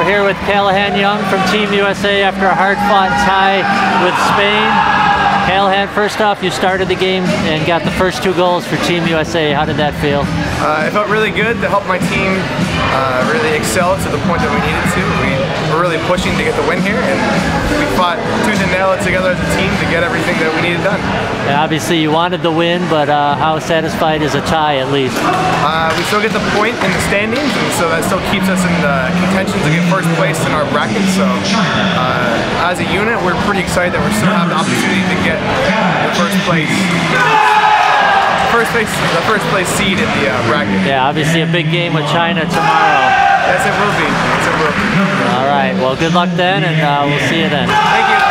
here with Calahan Young from Team USA after a hard-fought tie with Spain. Calahan, first off, you started the game and got the first 2 goals for Team USA. How did that feel? It felt really good to help my team really excel to the point that we needed to. We were really pushing to get the win here, and we fought tooth and nail together as a team to get everything that we needed done. Yeah, obviously you wanted the win, but how satisfied is a tie at least? We still get the point in the standings, and so that still keeps us in the contention to get first place in our bracket. So as a unit, we're pretty excited that we still have the opportunity to get the first place seed in the bracket. Yeah, obviously a big game with China tomorrow. Yes, it will be. Yes, it will be. All right, well, good luck then, and we'll see you then. Thank you.